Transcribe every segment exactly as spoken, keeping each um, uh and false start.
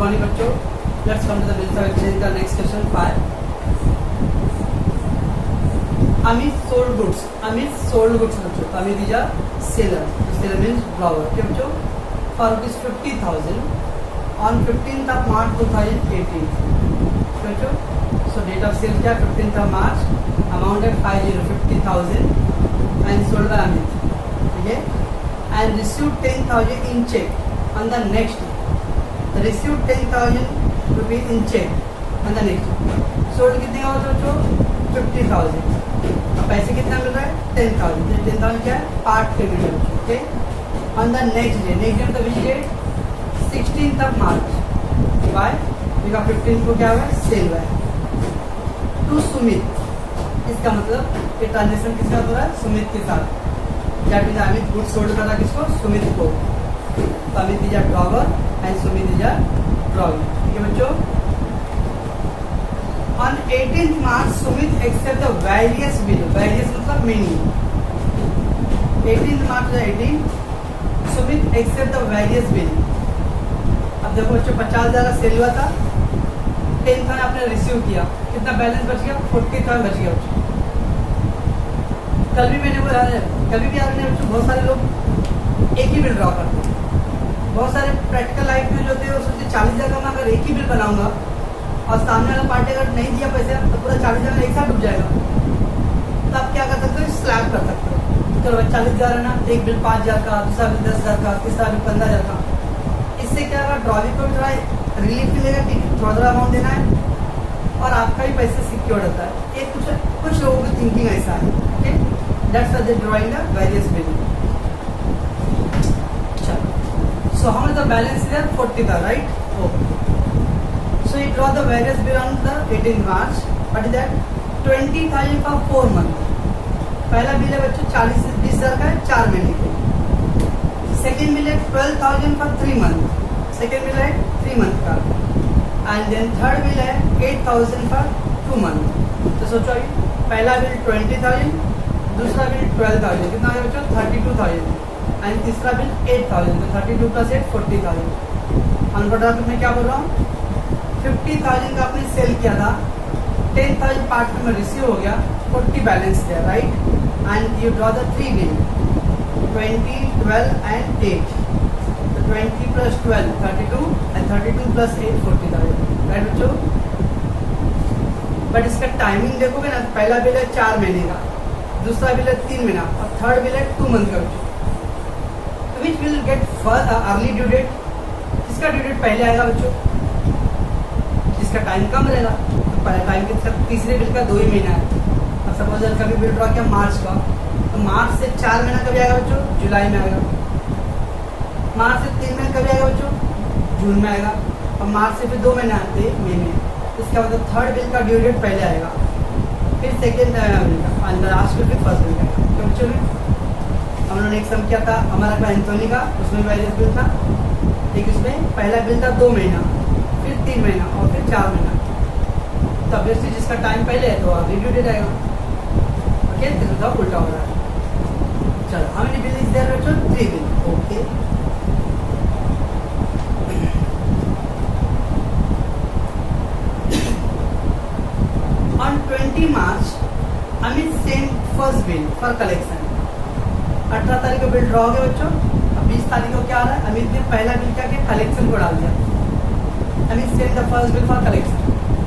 Morning बच्चों, let's come to the bills of exchange का next question five. Amit sold goods. Amit sold goods बच्चों. Amit is a seller. Seller means drawer. क्या बच्चों? For rupees fifty thousand on fifteenth of March two thousand eighteen. बच्चों so date of sale क्या? Fifteenth of March. Amount है five zero fifty thousand and sold by Amit. ठीक है. And receive ten thousand in cheque on the next day. Received ten thousand rupees in check on the next day. Sold कितने का होता है बच्चों? fifty thousand. अब पैसे कितना मिल रहा है? ten thousand. तो ten thousand क्या है? पार्ट पेमेंट है बच्चों. Okay. On the next day. Next day मतलब which date? sixteenth of March. Why? because fifteenth को क्या हुआ? सेल हुआ है. To सुमित. इसका मतलब ये ट्रांजेक्शन किसका हो रहा है? सुमित के साथ. क्या बिना अमित गुड सोल्ड कर रहा किसको? सुमित को. Amit is a drawer and Sumit is a drawer. ठीक है बच्चों. On eighteenth March Sumit accept the various bill. Various मतलब many. eighteenth March eighteen Sumit accept the various bill. अब देखो बच्चों पचास हजार का सेल हुआ था. टेन थाउजेंड आपने रिसीव किया. कितना बैलेंस बच गया? फोर्टी थाउजेंड बच गया बच्चों. कल भी मैंने बोला कभी भी आपने बच्चों बहुत सारे लोग एक ही बिल ड्रॉ करते हैं. बहुत सारे प्रैक्टिकल लाइफ में जो होते हैं सोचते चालीस हजार का मैं अगर एक ही बिल बनाऊंगा और सामने वाला पार्टी अगर नहीं दिया पैसे तो पूरा चालीस हजार एक साथ डूब जाएगा. तो आप क्या कर सकते हो? स्लैब कर सकते हो. चलो भाई चालीस हजार है ना, एक बिल पाँच हजार का, दूसरा बिल दस हजार का, तीसरा बिल पंद्रह हजार का. इससे क्या होगा? ड्रॉविंग को भी थोड़ा रिलीफ मिलेगा कि थोड़ा थोड़ा अमाउंट देना है और आपका भी पैसे सिक्योर होता है. ये कुछ कुछ लोगों की थिंकिंग ऐसा है. Okay. That's why they drawing the various bill. So how much the balance is there? forty thousand, right? Okay. So you draw the various bill on the eighteenth March. What is that? twenty thousand for four month. पहला bill है बच्चों चालीस बीस हजार का है चार महीने के. सेकेंड बिल है twelve thousand for three month. Second bill है three month का. एंड देन थर्ड बिल है eight thousand for two month. तो सोचो अभी पहला बिल twenty thousand, दूसरा बिल twelve thousand. कितना है बच्चों? thirty-two thousand. एंड तीसरा बिल eight thousand. तो thirty-two plus eight forty thousand. अनकोड्राफ्ट में क्या बोल रहा हूँ? fifty thousand का आपने सेल किया था, ten thousand पार्ट में रिसीव हो गया, forty बैलेंस है, right? And you draw the three bill twenty, twelve and eight. तो twenty plus twelve thirty-two and thirty-two plus eight forty thousand, right बच्चों? बट इसका टाइमिंग देखोगे ना, पहला बिल है चार महीने का, दूसरा बिल है तीन महीना और थर्ड बिल है टू मंथ का. Which will get first uh, early due date? किसका ड्यू डेट पहले आएगा बच्चों? जिसका टाइम कम रहेगा. तो पहला टाइम किसका? तीसरे बिल का दो ही महीना है. अब सपोज कभी बिल ड्रॉ किया मार्च का, तो मार्च से चार महीना कभी आएगा बच्चों? जुलाई में आएगा. मार्च से तीन महीना कभी आएगा बच्चों? जून में आएगा. और मार्च से फिर दो महीने आते हैं मई में. इसका मतलब थर्ड बिल का ड्यू डेट पहले आएगा, फिर सेकेंड बिल का, और लास्ट में फिर फर्स्ट बिल का. तो बच्चों हम लोगों ने एक सम किया था हमारा का एंथोनी का, उसमें वेरियस बिल था. एक इसमें पहला बिल था दो महीना, फिर तीन महीना और फिर चार महीना. तो ऑब्वियसली जिसका टाइम पहले है तो अभी ड्यू डेट आएगा. ओके. तो उल्टा हो रहा है. चलो how many bill is there बच्चों? Three bill. Okay. On twenty March Amit send first bill for collection. अठारह तारीख को बिल ड्रॉ हो गया बच्चों. अब बीस तारीख को क्या आ रहा है? अमित ने पहला बिल क्या किया? कलेक्शन को डाल दिया. Amit send the first bill for collection.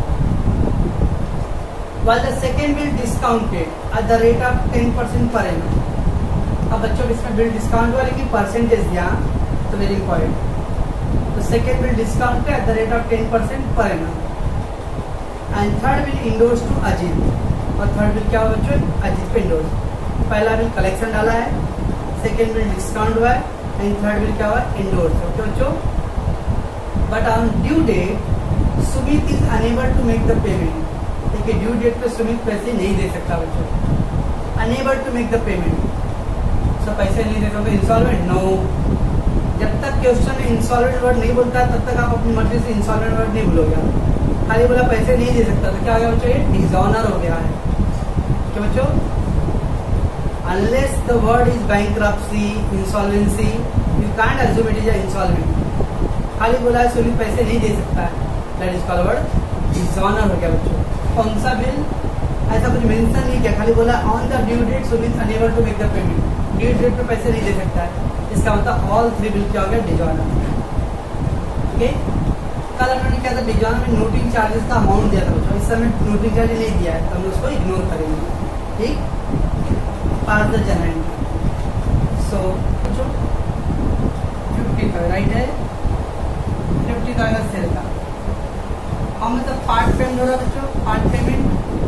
while the second bill discounted at the rate of ten percent per annum. अब बच्चों इसमें बिल डिस्काउंट हुआ लेकिन परसेंटेज दिया, तो वेरी इंपॉर्टेंट. तो second bill discount at the rate of ten percent per annum. And third bill endorse to Ajit. और third bill क्या हुआ बच्चों? अजीत पे इंडोर्स. पहला बिल कलेक्शन डाला है, सेकेंड बिल डिस्काउंट हुआ है एंड थर्ड बिल क्या हुआ? इंडोर्स. ओके बच्चों. But on due date Sumit is enable to make the payment. देखिए ड्यू डेट पे सुमित पैसे नहीं दे सकता बच्चों. Enable to make the payment. सब पैसे नहीं दे सकते. Installment no. जब तक क्वेश्चन में इंस्टॉलमेंट वर्ड नहीं बोलता तब तक आप अपनी मर्जी से इंस्टॉलमेंट वर्ड नहीं भूलोगे. खाली बोला पैसे नहीं दे सकता तो क्या हो गया बच्चों? ये डिसऑनर हो गया है. क्या बच्चों? Unless the word is bankruptcy, insolvency, you can't assume it is an insolvent. खाली बोला है सुमित पैसे नहीं दे सकता है, दैट इज कॉल्ड डिसऑनर हो गया बच्चों। कौन सा बिल, ऐसा कुछ मेंशन नहीं किया, खाली बोला on the due date Sumit enable to make the payment, due date पे पैसे नहीं दे सकता है, इसका मतलब ऑल थ्री बिल क्या हो गया, डिसऑनर। ओके, कल हमने क्या था, डिसऑनर में नोटिंग चार्जेस का अमाउंट दिया था बच्चों, इस समय नोटिंग चार्जेस नहीं दिया है तो हम उसको इग्नोर करेंगे, ठीक। पार्ट द जनरल सो बच्चों फिफ्टी का राइट है, फिफ्टी का आएगा सेल का। और मतलब पार्ट पेमेंट हो रहा है बच्चों, पार्ट पेमेंट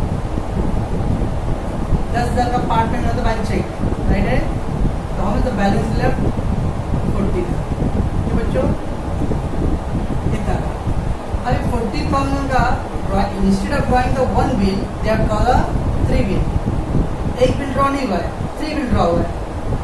दस हजार का पार्ट पेमेंट होता है बैंक चेक, राइट है। तो हमें तो बैलेंस लेफ्ट फोर्टी का बच्चों इतना। अभी फोर्टी थाउजेंड का instead of drawing the one bill they have draw the three bill. एक बिल ड्रॉ नहीं हुआ है, थ्री बिल ड्रॉ हुआ है।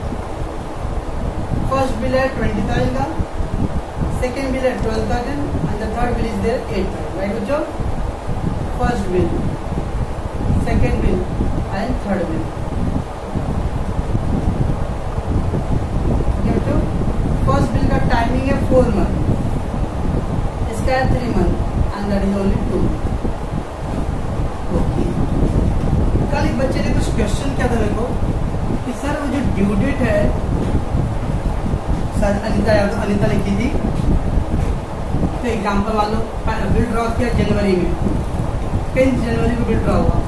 फर्स्ट बिल है ट्वेंटी थाउजेंड का, सेकेंड बिल है twelve thousand and the third bill is there eight thousand, right बच्चों। First bill, second bill and third bill, first bill का टाइमिंग है फोर मंथ, इसका है three month and that is only two. कल एक बच्चे ने कुछ क्वेश्चन किया था मेरे को कि सर वो जो ड्यू डेट है, सर अनिता यादव अनिता लिखी थी, तो एग्जाम्पल मान लो बिल ड्रॉ किया जनवरी में, टेंथ जनवरी को बिल ड्रॉ हुआ,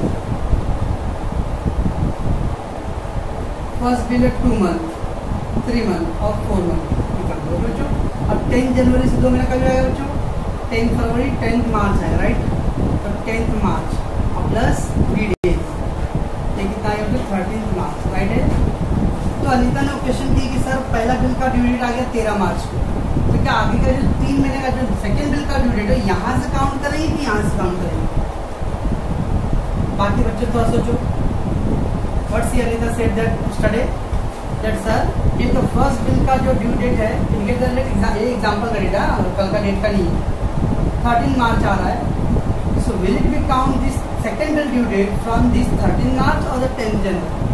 फर्स्ट बिल है टू मंथ, थ्री मंथ और फोर मंथ बच्चों। अब टेंथ जनवरी से दो महीना कब आएगा बच्चों, टेंथ फरवरी टेंथ मार्च है, राइट। तो टेंथ मार्च और प्लस थ्री डेज, ये कितना आएगा बच्चों, थर्टीन मार्च, राइट है। तो अनिता ने क्वेश्चन की कि सर पहला बिल का ड्यू डेट आ गया तेरह मार्च को, तो क्या आगे का जो तीन महीने का जो सेकेंड बिल का ड्यू डेट है यहाँ से काउंट करेंगे कि यहाँ से काउंट करेंगे। बाकी बच्चे थोड़ा सोचो, what's Anita said that study that sir ये तो फर्स्ट बिल का जो ड्यू डेट है, ये एग्जाम्पल करेगा कल का डेट का नहीं, थर्टीन मार्च आ रहा है, so will it be count this second bill due date from this thirteen March और द टेंथ जनवरी।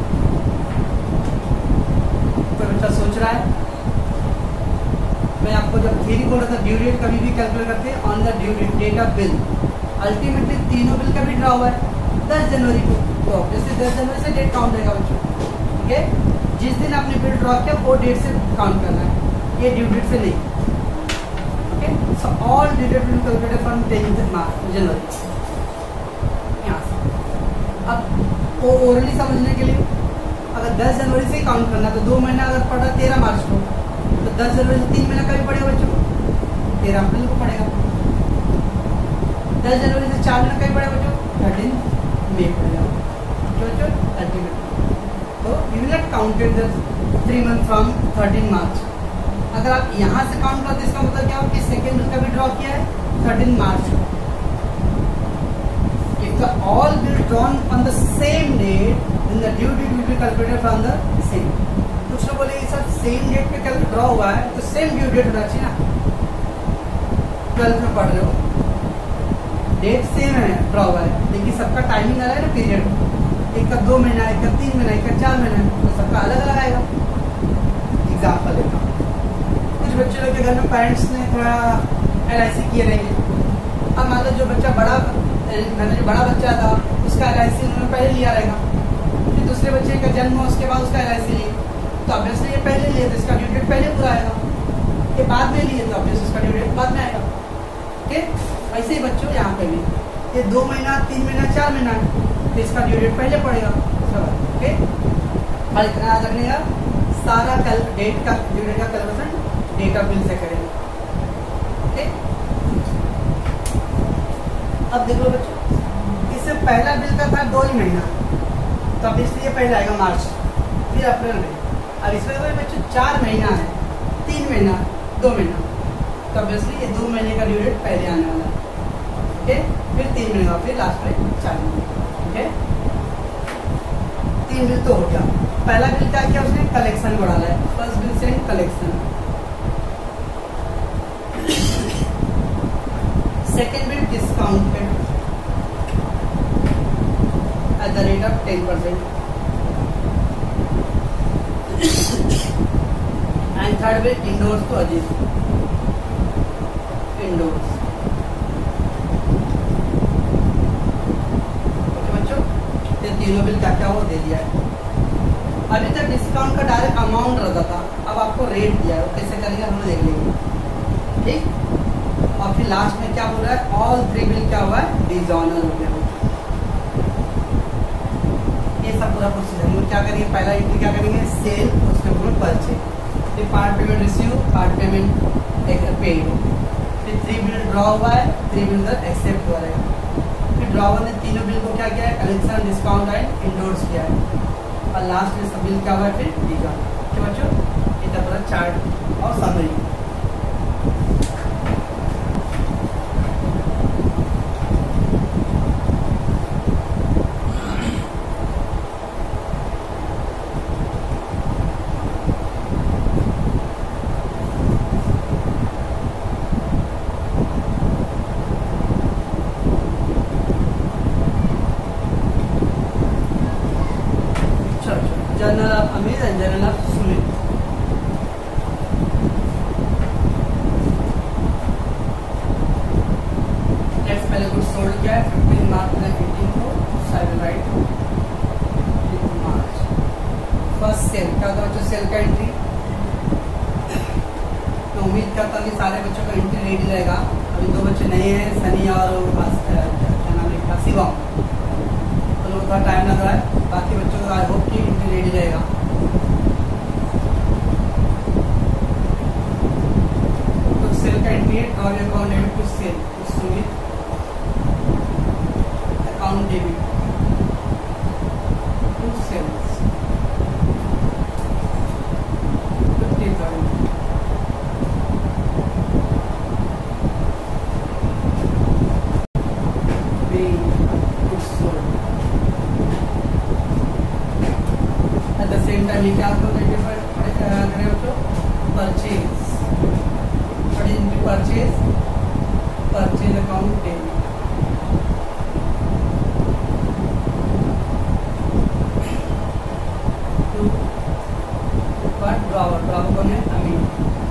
तो बच्चा सोच रहा है, मैं आपको जब थ्योरी बोल रहा था ड्यू डेट कभी भी कैलकुलेट करते हैं on the due date date of bill. Ultimately तीनों बिल का भी ड्रा हुआ है दस जनवरी को, तो ऑब्वियसली दस जनवरी से डेट काउंट रहेगा बच्चों, ठीक है। जिस दिन आपने बिल ड्रॉ किया वो डेट से काउंट करना है, ये ड्यू डेट से नहीं, okay. So all due date will calculated from tenth March जनवरी यहाँ से। अब वो ओरली समझने के लिए अगर दस जनवरी से काउंट करना तो दो महीना अगर पड़ा तेरह मार्च को, तो दस जनवरी से तीन महीना कभी पड़ेगा बच्चों, तेरह अप्रैल को पड़ेगा। दस जनवरी से चार महीना कभी पड़ेगा बच्चों, थर्टीन मई पड़ेगा बच्चों अल्टीमेटली। तो you will not counted the three month from thirteen March. अगर आप यहाँ से काउंट करते इसका मतलब क्या हो कि सेकेंड बिल का भी ड्रॉ किया है थर्टीन मार्च को। If the all bill drawn on the same date, then the due date will be calculated from the same. कुछ लोग बोलेंगे सर सेम डेट पे कल ड्रॉ हुआ है तो सेम ड्यू डेट होना चाहिए ना, ट्वेल्थ में पढ़ रहे हो, डेट सेम है ड्रॉ हुआ है, लेकिन सबका टाइमिंग अलग है ना, पीरियड एक का दो महीना, एक का तीन महीना, एक का चार महीना, तो सबका अलग अलग आएगा। एग्जाम्पल देता हूँ, कुछ बच्चे लोग के घर में पेरेंट्स ने थोड़ा एल आई सी किए रहेंगे। अब मान लो जो बच्चा बड़ा मैंने जो बड़ा बच्चा था उसका एल आई सी उन्होंने पहले लिया रहेगा, फिर दूसरे बच्चे का जन्म हो उसके बाद उसका एल आई सी लिए, तो ऑब्वियसली ये पहले लिए तो इसका ड्यू डेट पहले पूरा आएगा, ये बाद में लिए तो ऑब्वियसली इसका ड्यू डेट बाद में आएगा, ओके। वैसे ही बच्चों यहाँ पे भी ये दो महीना तीन महीना चार महीना तो इसका ड्यू डेट पहले पड़ेगा, ओके। और इतना याद रखने का सारा कल डेट का ड्यू डेट का कैलकुलेशन डेट ऑफ बिल से करेंगे, ओके। अब देखो बच्चों, इससे पहला बिल का था दो ही महीना, तो अब इसलिए पहले आएगा मार्च, फिर अप्रैल में। अब इसमें तो बच्चों चार महीना है, तीन महीना, दो महीना, तो ऑब्वियसली ये दो महीने का ड्यू डेट पहले आने वाला है, ओके। फिर तीन महीने का, फिर लास्ट में चार महीने, ओके। तीन बिल तो हो गया। पहला बिल क्या किया उसने, कलेक्शन बढ़ा है, फर्स्ट बिल से collection. Second bill discounted at the rate of ten percent and third bill endorse to Ajit. Endorse. Okay बच्चों, ये तीनों बिल क्या क्या वो दे दिया है। अभी तक डिस्काउंट का डायरेक्ट अमाउंट रहता था, अब आपको रेट दिया है, वो कैसे करेंगे हम लोग देख लेंगे, ठीक। और फिर लास्ट में क्या बोल रहा है, ऑल थ्री बिल क्या हुआ है, डिसऑनर हो गया। ये सब पूरा प्रोसीजर हम लोग क्या करेंगे, पहला एंट्री क्या करेंगे, सेल, उसके ऊपर परचेज, फिर part payment receive, part payment paid, फिर थ्री बिल ड्रॉ हुआ है, थ्री बिल उधर एक्सेप्ट हुआ है, फिर ड्रॉवर ने तीनों बिल को क्या किया है, कलेक्शन, डिस्काउंट एंड इंडोर्स किया है, और लास्ट में सब बिल क्या हुआ है, फिर डिगा। ठीक बच्चों, ये पूरा चार्ट और summary. Journal of Amir and journal of Sumit. Next पहले कुछ सोल्ड किया है फिफ्टीन मार्च एटीन को side right March. First sale क्या होता है, सेल का एंट्री। तो उम्मीद करता हूँ कि सारे बच्चों का एंट्री रेडी रहेगा। अभी दो बच्चे नए हैं, सनी और क्या नाम है, शिवम, तो लोग थोड़ा टाइम लग रहा है। बाकी बच्चों को आई होप कि एंट्री रेडी रहेगा। तो सेल का एंट्री है, draw account debit to sale to Sumit, account debit to sales fifty thousand. ये क्या आपको करें तो purchase, purchase purchase account debit, to but drawer, drawer कौन है, अमीर,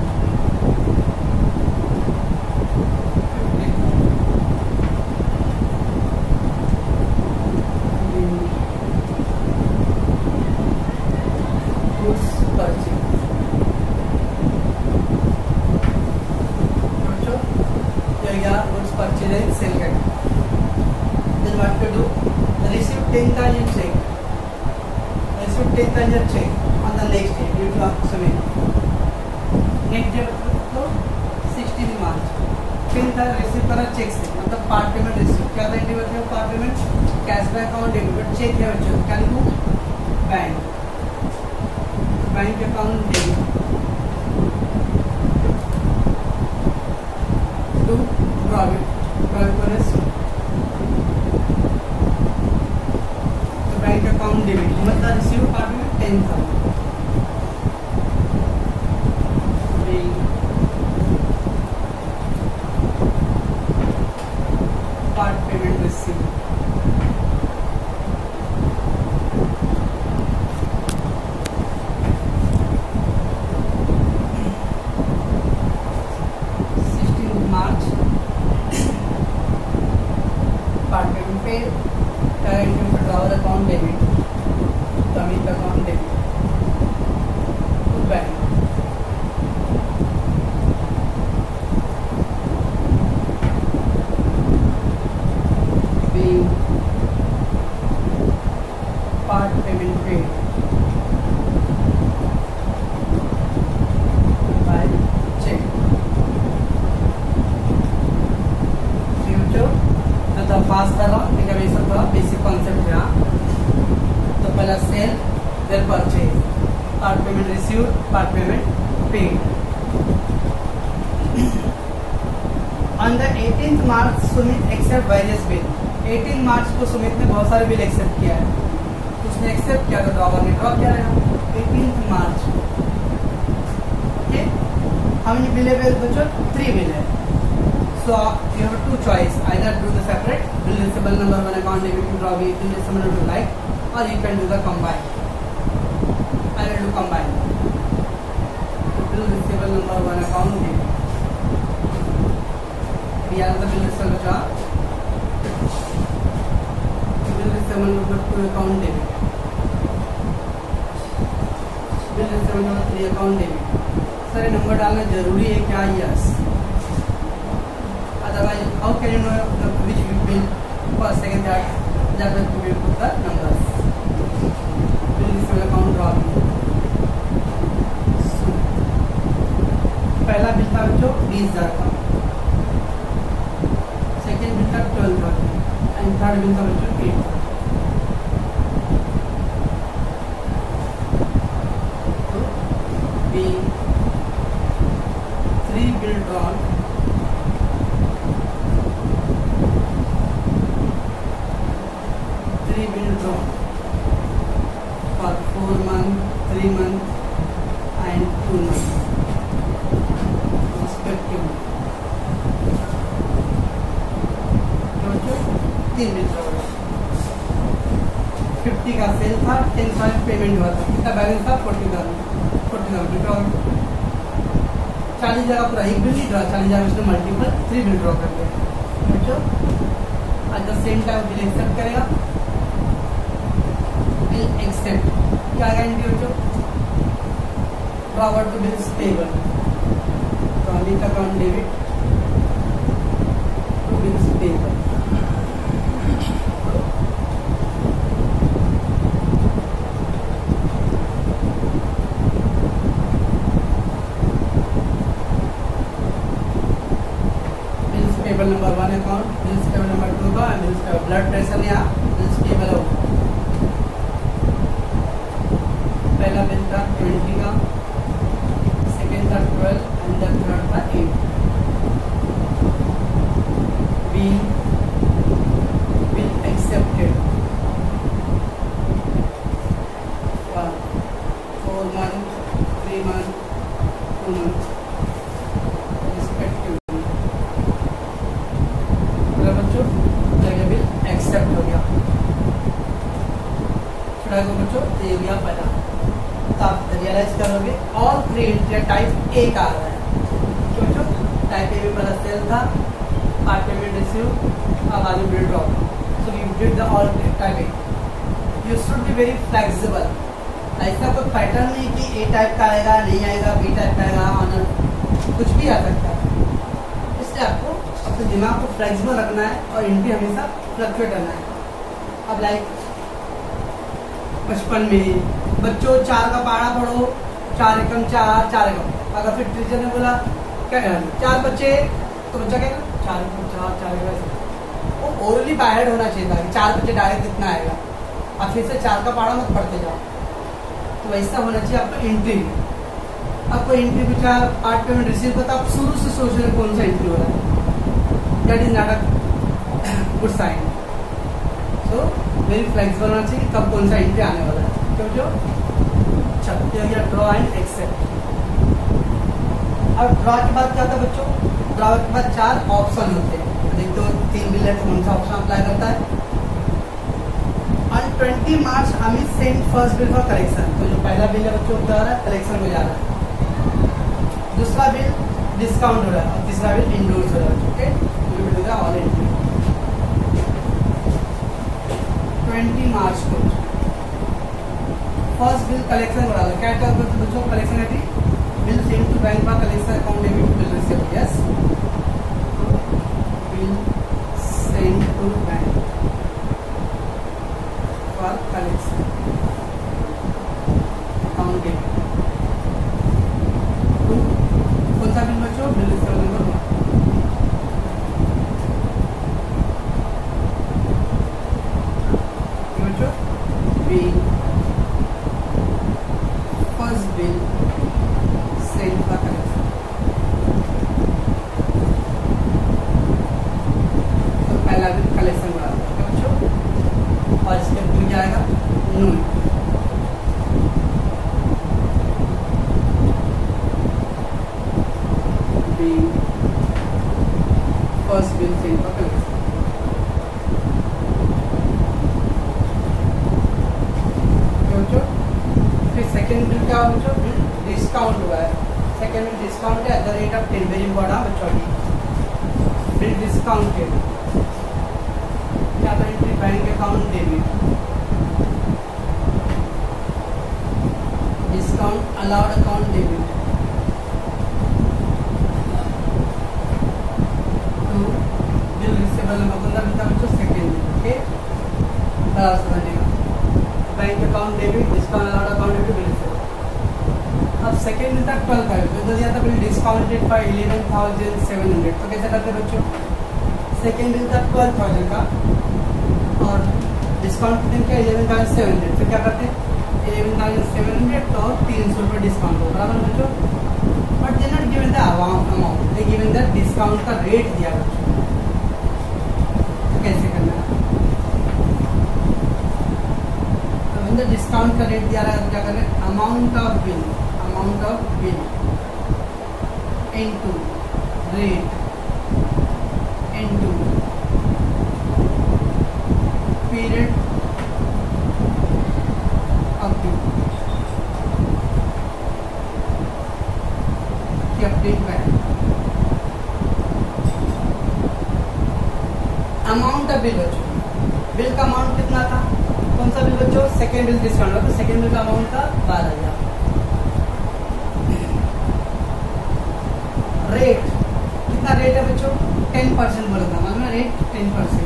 सेल का। Then what to do? Receive ten thousand check. Receive ten thousand check on the next day due to submit. Next day तो sixteen मार्च। फिर था receive करा check से, मतलब पार्ट पेमेंट रिसीव। क्या था एंट्री बच्चों, part payment cashback account debit, check है बच्चों, क्या लिखूँ, bank, bank account debit to profit, तो बैंक अकाउंट डेबिट मतलब रिसीव पार्ट में ten thousand, part payment receive, sixteen March part payment पे drawer account debit, Amir account debit to bank, part payment pay by cheque. तो fast कर रहा हूँ लेकिन अभी सब थोड़ा बेसिक कॉन्सेप्ट है। तो पहला sale, then purchase, part payment receive, part payment paid. On the eighteenth March Sumit accept various bill. Eighteen March को सुमित ने बहुत सारे बिल एक्सेप्ट किया है, तो उसने एक्सेप्ट किया, तो ड्रॉवर ने ड्रॉ किया रहेगा eighteenth March. Okay, how many bill है बच्चों, थ्री बिल है। So you have two choice, either do the separate bill receivable number one account debit to draw bill receivable number to like, or you can do the combine. I will do combine. Bill receivable number one account debit B R का bill receive बचा bill receive number two account debit, bill receive number three account debit. Sir number डालना जरूरी है क्या? Yes, otherwise how can you know which bill first second third जब तक bill put the numbers. Bill receive account draw, पहला bill था बच्चों बीस हजार का, सेकेंड बिल था twelve thousand and third bill था बच्चों एट थाउजेंड। तो B three bill drawn, three bill drawn for four month, three month and two month respectively। तीन बिल ड्रॉ, फिफ्टी का सेल था, टेन थाउजेंड पेमेंट हुआ था, कितना बैलेंस था? Forty thousand forty thousand draw, चालीस जगह पूरा एक बिल नहीं ड्रॉ, चालीस जगह उसने मल्टीपल थ्री बिल ड्रॉ कर दिया बच्चों। At the same time bill accept करेगा, बिल एक्सेप्ट क्या गारंटी बच्चों? Forward to bills payable, trolley account debit to bills payable. Bills payable number one account, bills payable number two का, bills payable blood pressure ने आप bills payable हो। पहला bill था twenty का, सेकेंड था ट्वेल्व and the third था eight। B bill accepted for four months, three months, two months respectively। मतलब बच्चों जगह बिल एक्सेप्ट हो गया, छुड़ा को बच्चों दे दिया पता। तो आप रियलाइज करोगे all three entry type A का आ रहा है। सोचो टाइप ए में पहला सेल था, पार्ट पेमेंट रिसीव, अब आगे bill drop, so you did the all type A. You should be very flexible, ऐसा कोई पैटर्न नहीं कि ए टाइप का आएगा नहीं आएगा, बी टाइप का आएगा ऑनर, कुछ भी आ सकता है। इसलिए आपको अपने दिमाग को फ्लेक्सिबल रखना है और एंट्री हमेशा फ्लक्चुएट करना है। अब लाइक बचपन में बच्चों चार का पहाड़ा पढ़ो, चार एकम चार, चार एकम, अगर फिर टीचर ने बोला क्या चार बच्चे तो बच्चा क्या चार एकम चार, चार एकम, वो ओरली बायड होना चाहिए था कि चार बच्चे डायरेक्ट कितना आएगा, अब फिर से चार का पहाड़ा मत पढ़ते जाओ। तो वैसा होना चाहिए आपका एंट्री में। आपको एंट्री में चार पार्ट पेमेंट रिसीव करता, आप शुरू से सोच रहे कौन सा एंट्री हो रहा है, that is not a good sign. So very flexible होना चाहिए कब कौन सा एंट्री आने वाला है। तो जो ड्रॉ एंड एक्सेप्ट। अब ड्रॉ के बाद क्या होता है बच्चों? ड्रॉ के बाद चार ऑप्शन होते हैं, एक दो तीन बिल है तो कौन सा ऑप्शन अप्लाई करता है? ऑन ट्वेंटी मार्च हमें send first bill for collection, तो जो पहला बिल है बच्चों जा रहा है कलेक्शन को जा रहा है, दूसरा बिल डिस्काउंट हो रहा है और तीसरा बिल इंडोर्स हो रहा है। Okay, all entry twenty March को फर्स्ट बिल कलेक्शन हो रहा है। क्या क्या बच्चों कलेक्शन है? Bill send to bank for collection account debit bill receive, yes, bill send to bank for collection account debit. कौन सा बिल बच्चों? Bill receive number one. Bill first bill send for collection, तो पहला bill collection बना देगा बच्चों और इसके मिल जाएगा no. Bill first bill send for collection, फिर सेकेंड बिल क्या बच्चों? बिल डिस्काउंट हुआ है, सेकेंड बिल डिस्काउंट है at the rate of ten, very important बच्चों की। बिल डिस्काउंटेड, क्या था entry bank account debit, discount allowed account debit to bill receivable मतलब सेकेंड, ओके बराबर समझेगा। Bank account debit, discount allowed account debit, bill receivable. अब second bill तक twelve का तो दिया था bill discounted for eleven thousand seven hundred, तो कैसे करते बच्चों, सेकेंड बिल था ट्वेल्व थाउजेंड का और डिस्काउंट कितने का इलेवन थाउजेंड सेवन हंड्रेड, तो क्या करते हैं इलेवन थाउजेंड सेवन हंड्रेड और तीन सौ रुपये डिस्काउंट हो बराबर बच्चों। But they not given the amount, they given the discount का रेट दिया बच्चों, तो कैसे करना है, तो इन द डिस्काउंट का रेट दिया रहा है तो क्या करना है, amount of bill, amount of bill into rate into period of bill kept in bank। Amount of bill बच्चों, बिल का अमाउंट कितना था, कौन सा बिल बच्चों, सेकेंड बिल डिस्काउंट, तो सेकेंड बिल का अमाउंट था बारह हजार। रेट कितना रेट है बच्चों, टेन परसेंट बोला था मतलब rate ten percent.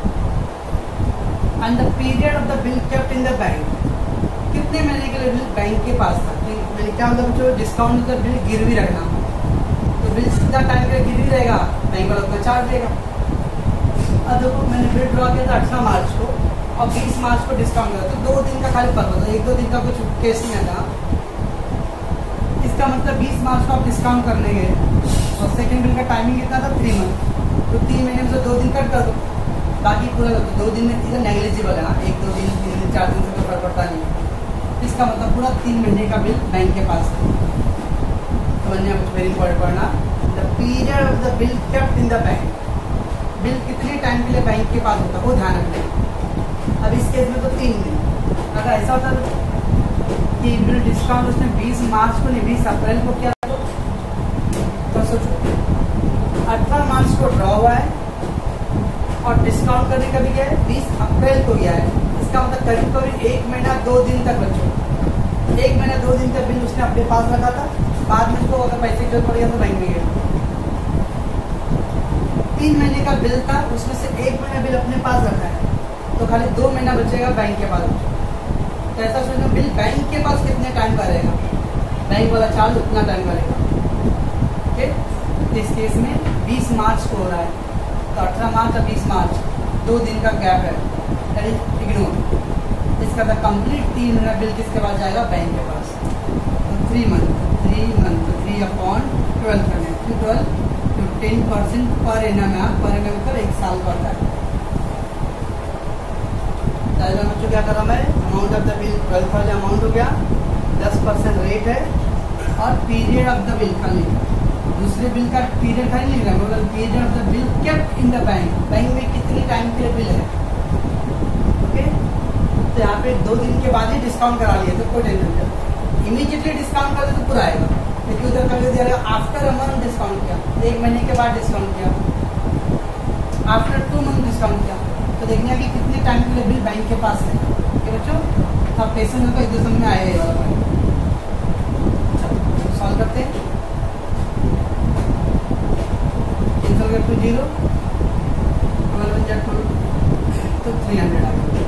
And the period of the bill kept in the bank, कितने महीने के लिए बिल बैंक के पास था, मैंने क्या मतलब बच्चों, डिस्काउंट मतलब बिल गिरवी रखना, तो बिल कितना टाइम के लिए गिरवी रहेगा, बैंक वाला उतना चार्ज देगा। अब देखो मैंने बिल ड्रॉ किया था अठारह मार्च को और बीस मार्च को डिस्काउंट किया, तो दो दिन का खाली फर्क होता है, एक दो दिन का कुछ केस नहीं आता। इसका मतलब बीस मार्च को आप डिस्काउंट करने गए और सेकेंड बिल का टाइमिंग कितना था, थ्री मंथ, तो तीन महीने में से दो दिन कट कर दो, बाकी पूरा तो दो दिन में चीज़ें नेग्लिजिबल है, एक दो दिन तीन दिन चार दिन से कोई फर्क पड़ता नहीं है। इसका मतलब पूरा तीन महीने का बिल बैंक के पास है। तो मैंने कुछ वेरी इंपॉर्टेंट पढ़ना, the period of the bill kept in the bank, bill कितने टाइम के लिए बैंक के पास होता है वो ध्यान रखना। अब इस केस में तो तीन दिन, अगर ऐसा होता कि बिल डिस्काउंट उसने बीस मार्च को नहीं बीस अप्रैल को किया तो, तो सोचो अठारह मार्च को ड्रॉ हुआ है और डिस्काउंट करने का भी गया है बीस अप्रैल को गया है, इसका मतलब करीब करीब एक महीना दो दिन तक बच्चों, एक महीना दो दिन तक बिल उसने अपने पास रखा था, बाद में उसको अगर पैसे की जरूरत पड़ गया तो बैंक में गया। तीन महीने का बिल था, उसमें से एक महीना बिल अपने पास रखा है, तो खाली दो महीना बचेगा बैंक के पास। तो ऐसा सोचना बिल बैंक के पास कितने टाइम का रहेगा, बैंक वाला चार्ज उतना टाइम का रहेगा। ओके, इस केस में बीस मार्च को हो रहा है, तो अठारह मार्च और बीस मार्च दो दिन का गैप है, यानी इग्नोर। इसका द कंप्लीट तीन महीना बिल किसके पास जाएगा, बैंक के पास। तो three month three month three upon twelve करने थ्री ट्वेल्व तो टेन परसेंट पर एनम है, पर एनम पर एक साल पड़ता है। बच्चों क्या कर रहा मैं, amount of the bill twelve thousand amount हो गया, दस परसेंट रेट है और पीरियड ऑफ द बिल खाली, दूसरे बिल का पीरियड खाली नहीं लिखा, मतलब period of the bill kept in the bank, bank में कितने टाइम के लिए बिल है। ओके, तो यहाँ पे दो दिन के बाद ही डिस्काउंट करा लिया तो कोई टेंशन नहीं, इमीडिएटली डिस्काउंट कर दे तो पूरा आएगा, लेकिन उधर कर दिया आफ्टर अ मंथ डिस्काउंट किया, एक महीने के बाद डिस्काउंट किया, आफ्टर टू मंथ डिस्काउंट किया, तो देखना कि कितने टाइम के लिए बिल बैंक के पास है। ओके बच्चों, तो पेशेंस होगा, एक दो समझ में आया ये वाला पॉइंट। सॉल्व करते हैं, इंसॉल्व टू जीरो वन जा टू तो थ्री हंड्रेड आ गया,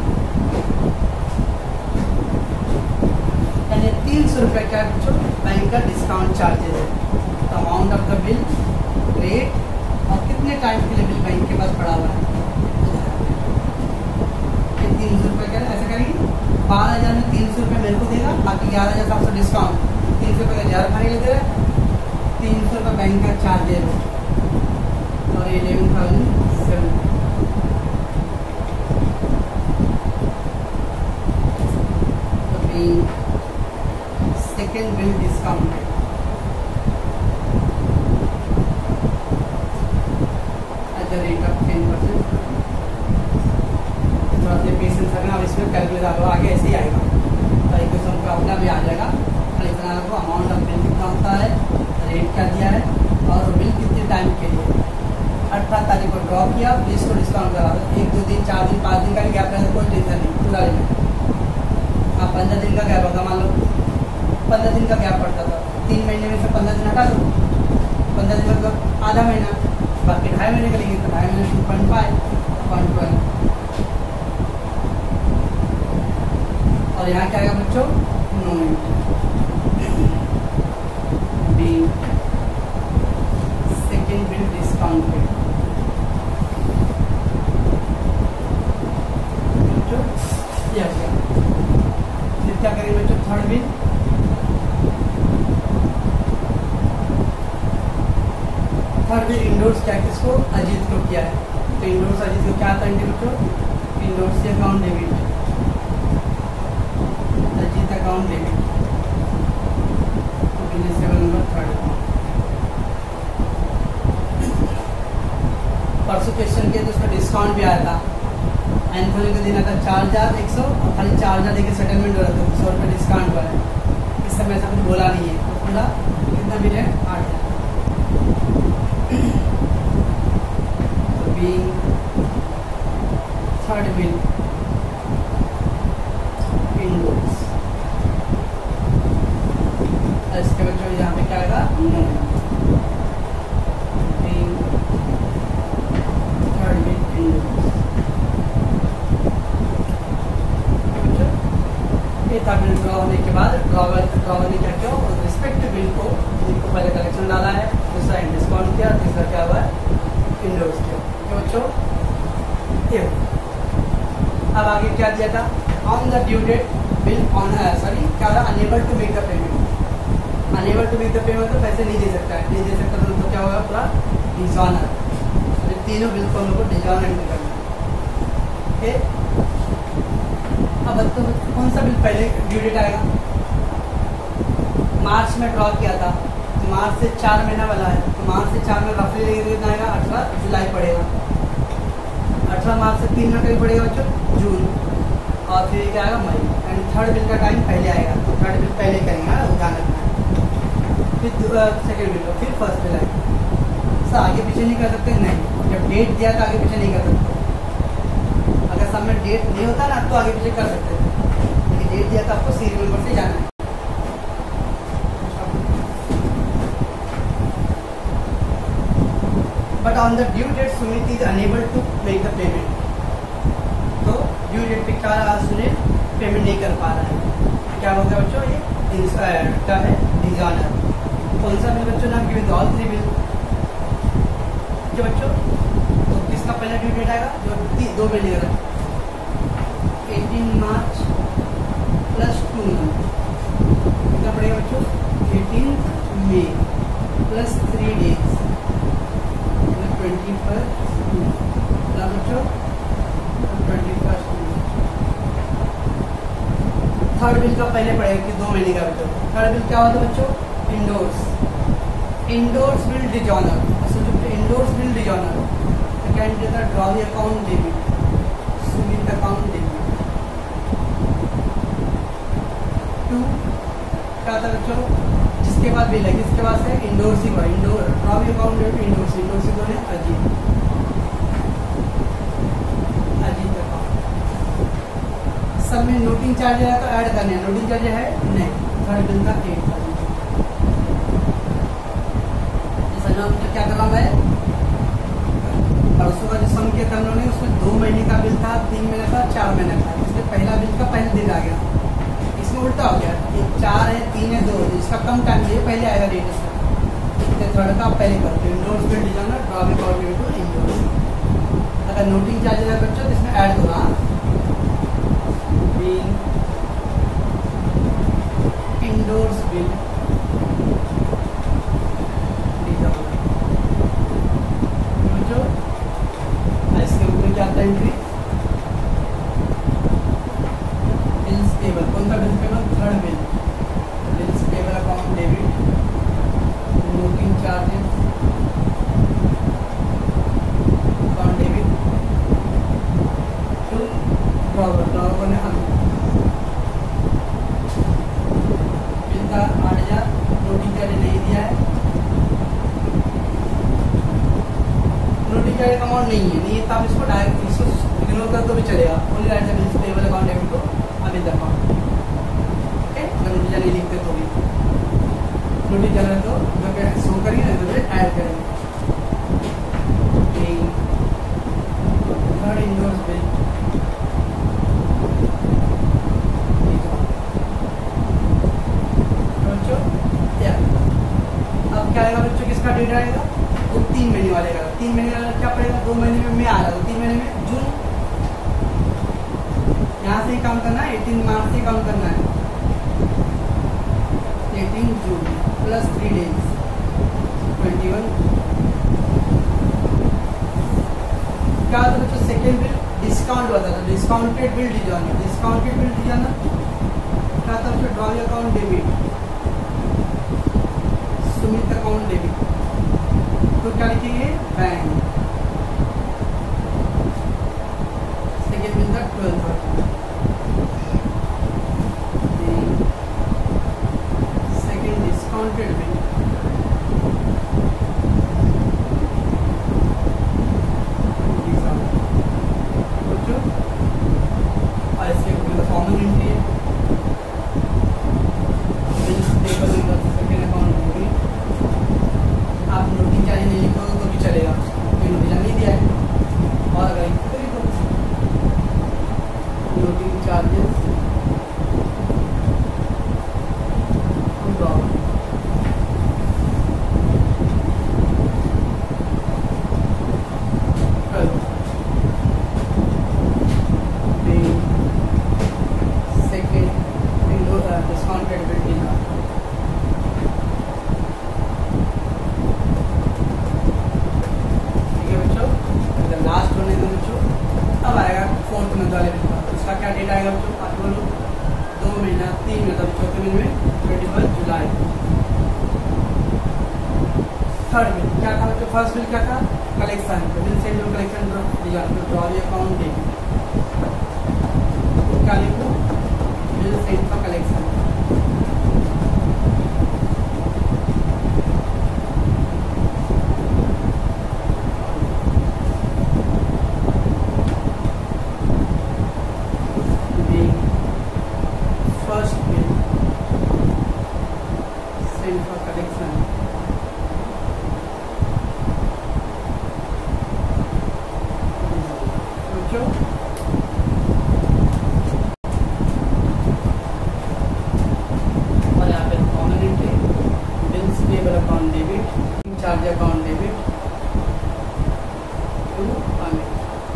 यानी तीन सौ रुपये का बच्चों बैंक का डिस्काउंट चार्जेस है। तो amount of the bill, rate और कितने टाइम के लिए बिल बैंक के पास पड़ा हुआ है, तीन सौ रुपये का ऐसा करेंगे, बारह हज़ार में तीन सौ रुपये मेरे को देगा, बाकी ग्यारह हज़ार सात सौ डिस्काउंट, तीन सौ रुपये का हजार खाने के लिए तीन सौ रुपये बैंक का चार्ज है और eleven thousand seven. Second bill discount at the rate of ten percent. थोड़ा सा पेशेंस रखना, अब इसमें कैलकुलेट आगे ऐसे ही आएगा, तो एक क्वेश्चन का अपना भी आ जाएगा। और इतना आपको अमाउंट ऑफ बिल कितना होता है, रेट क्या दिया है और बिल कितने टाइम के लिए, अठारह तारीख को ड्रॉ किया, लिस्ट को डिस्काउंट करा दो। एक दो दिन, चार दिन, पाँच दिन का भी गैप रहता कोई टेंशन नहीं, पूरा लिमिट। हाँ, पंद्रह दिन का गैप होगा, मान लो पंद्रह दिन का गैप पड़ता था, तीन महीने में से पंद्रह दिन हटा दो, पंद्रह दिन मतलब आधा महीना, बाकी ढाई महीने का लेंगे तो ढाई महीने two point five point twelve. और यहाँ क्या आएगा बच्चों, no B second bill discounted. बच्चों यह क्या, फिर क्या करेंगे बच्चों, third bill. Third bill endorse क्या किसको, अजीत को किया है, तो इंडोर्स अजीत को क्या करेंगे बच्चों, इंडोर्स से account debit, Ajit account debit, seven number third. परसों क्वेश्चन किया तो उसका डिस्काउंट भी आया था, एंथोनी को देना था चार हजार एक सौ और खाली चार हजार देकर सेटलमेंट हो रहा था, सौ रुपये डिस्काउंट हुआ है। इस समय ऐसा कुछ बोला नहीं है, तो पूरा कितना बिल है, आठ हजार। तो बीइंग थर्ड बिल इंडोर्स, इसके बच्चों यहाँ पे क्या आएगा, नो। थर्ड बिल इंडोर्स, था बिल ड्रॉ होने के बाद ड्रॉवर ड्रॉवर ने क्या किया, रिस्पेक्ट बिल को बिल को पहले कलेक्शन डाला है, दूसरा डिस्काउंट किया, तीसरा क्या हुआ है, इंडोर्स किया। तो बच्चों अब आगे क्या दिया था, on the due date bill on sorry क्या था, unable to make the payment. Unable to make the payment तो पैसे नहीं दे सकता है, नहीं दे सकता तो उनको क्या होगा, पूरा डिजॉनर। तीनों बिल को हम लोग को डिजॉनर एंट्री करना है। ओके, अब तो कौन सा बिल पहले ड्यू डेट आएगा, मार्च में ड्रॉ किया था, तो मार्च से चार महीना वाला है, तो मार्च से चार में रफली लेके कितना आएगा, अठारह जुलाई पड़ेगा, अठारह मार्च से तीन में कहीं पड़ेगा बच्चों, जून, और फिर क्या आएगा, मई। एंड थर्ड बिल का टाइम पहले आएगा, तो थर्ड बिल पहले करेंगे, ध्यान रखना है। फिर सेकेंड बिल, फिर फर्स्ट बिल आएगा। सर आगे पीछे नहीं कर सकते, नहीं, जब डेट दिया तो आगे पीछे नहीं कर सकते। अगर सब में डेट नहीं होता ना तो आगे पीछे कर सकते थे, लेकिन डेट दिया तो आपको सीरियल नंबर से जाना है। But on the due date Sumit is enable to make the payment, तो ड्यू डेट पे क्या रहा, सुनील पेमेंट नहीं कर पा रहा है, क्या होगा बच्चों, ये क्या है, डिजॉनर। कौन सा बिल बच्चों, नाम गिवन ऑल थ्री बिल जो बच्चों, तो किसका पहला ड्यू डेट आएगा, जो दो बिल ले रहा है, eighteen March plus two month, कितना पड़ेगा बच्चों, eighteen May plus three days, twenty first क्या बच्चों, ट्वेंटी फर्स्ट। थर्ड बिल का पहले पड़ेगा कि दो महीने का बच्चों। थर्ड बिल क्या होता है बच्चों, endorse, endorse bill dishonour, endorse bill dishonour, second देता draw the account debit, Sumit account debit. To क्या था बच्चों, जिसके बाद बिल है, किसके पास है, इंडोर्स ही हुआ, endorse draw the account debit endorse, endorse कौन है, अजीत, अजीत अकाउंट। सब में नोटिंग चार्ज है तो ऐड करने, नोटिंग चार्ज है नहीं, थर्ड बिल का एट था। क्या कर रहा है, परसों का जो सम किया था हम लोगों ने, उसमें दो महीने का बिल था, तीन महीने का, चार महीने का, इसलिए पहला बिल का पहले दिन आ गया। इसमें उल्टा हो गया, एक चार है, तीन है, दो है, इसका कम टाइम है, पहले आएगा डेट इसका, थर्ड का पहले करते हो, endorse bill designer draw account debit to endorse. अगर नोटिंग चार्ज है बच्चों तो इसमें ऐड होगा, endorse bill entry bills payable, कौन सा bills payable, third bill, bills payable account debit, noting charges account debit to drawer, drawer ने हम बिल का आठ नहीं तो आप इसको डायरेक्ट इसको इग्नोर कर तो भी चलेगा। Only write the bills payable account debit to Amit account. Okay, अगर नोटिस नहीं लिखते तो भी नोटिस जाना तो जो कि शो करिए ना तो ऐड करेंगे। थर्ड इनवर्स बिल अब क्या आएगा बच्चों, किसका डेट आएगा? तो तीन महीने वाले का। तीन महीने वाला क्या पड़ेगा? दो महीने में मैं आ रहा हूँ, तीन महीने में जून, यहाँ से ही काम करना है, अठारह मार्च से काम करना है, अठारह जून प्लस थ्री डेज इक्कीस। क्या होता है बच्चों? सेकेंड बिल डिस्काउंट होता था, डिस्काउंटेड बिल दी जाना, डिस्काउंटेड बिल दी जाना क्या था बच्चों? Draw account debit, Sumit account debit, तो क्या लिखेंगे? बैंक। सेकेंड बिल था ट्वेल्थ, सेकेंड डिस्काउंटेड बिल और इसके फॉर्मल एंट्री है सेकेंड अकाउंट होगी। आप नोटिंग चार्ज नहीं लिखोगे तो भी चलेगा, कोई नोटिंग नहीं दिया है। और अगर तो लिखो नोटिंग चार्जेस डिस्काउंटेड बिल दी जाना। लास्ट वन है बच्चों, अब आएगा फोर्थ मंथ वाले बिल का। इसका क्या डेट आएगा बच्चों? आप बोलो दो महीना तीन महीना तब चौथे महीने में twenty first July. Third bill क्या था बच्चों? फर्स्ट बिल क्या था? कलेक्शन, बिल सेंड और कलेक्शन दिया तो ड्रॉ अकाउंट डेबिट, क्या लिखो? Bill send for collection. First bill send for collection, बच्चों और यहाँ पे common entry bills payable account debit, charge account debit to Amit.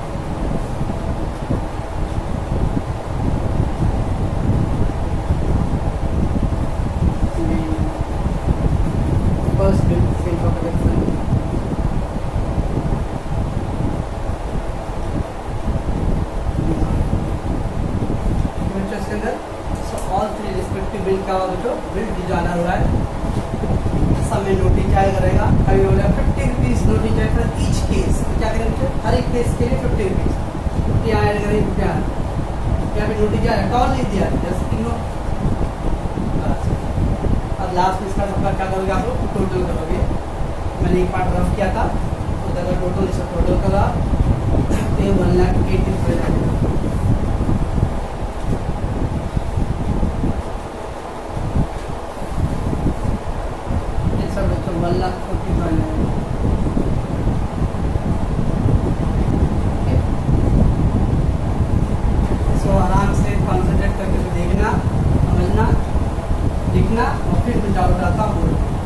First bill send for collection, इसके अंदर ऑल थ्री रिस्पेक्टिव बिल का बच्चों बिल डिजाना हो रहा है। सब में नोटिस जारी करेगा, कभी हो रहा है फिफ्टी रुपीज नोटिस जारी फॉर ईच केस। तो क्या करेंगे? हर एक केस के लिए फिफ्टी रुपीज फिफ्टी ऐड करेंगे, फिफ्टी यहाँ पे नोटिस जारी कॉल नहीं दिया जैसे तीनों। अब लास्ट में इसका सबका क्या करोगे? आप लोग टोटल करोगे। मैंने एक पार्ट रफ किया था, तो अगर टोटल इसका टोटल करा तो one lakh eighty thousand one lakh forty thousand. So आराम से कॉन्सेंट्रेट करके देखना, समझना, लिखना और फिर कुछ डाउट आता बोलो।